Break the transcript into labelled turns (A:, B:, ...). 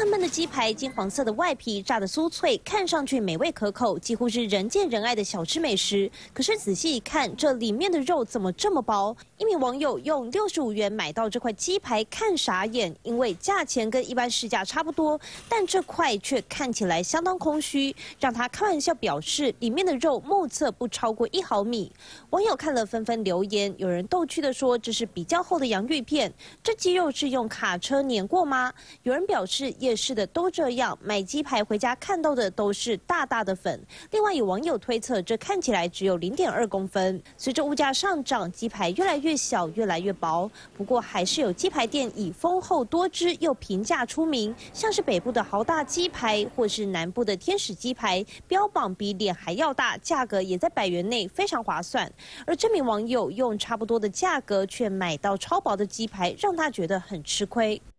A: 嫩的鸡排，金黄色的外皮炸得酥脆，看上去美味可口，几乎是人见人爱的小吃美食。可是仔细一看，这里面的肉怎么这么薄？一名网友用65元买到这块鸡排，看傻眼，因为价钱跟一般市价差不多，但这块却看起来相当空虚，让他开玩笑表示，里面的肉目测不超过1毫米。网友看了纷纷留言，有人逗趣的说这是比较厚的洋芋片，这鸡肉是用卡车碾过吗？有人表示夜市的都这样，买鸡排回家看到的都是大大的粉。另外有网友推测，这看起来只有0.2公分。随着物价上涨，鸡排越来越小，越来越薄。不过还是有鸡排店以丰厚多汁又平价出名，像是北部的豪大鸡排，或是南部的天使鸡排，标榜比脸还要大，价格也在100元内，非常划算。而这名网友用差不多的价格却买到超薄的鸡排，让他觉得很吃亏。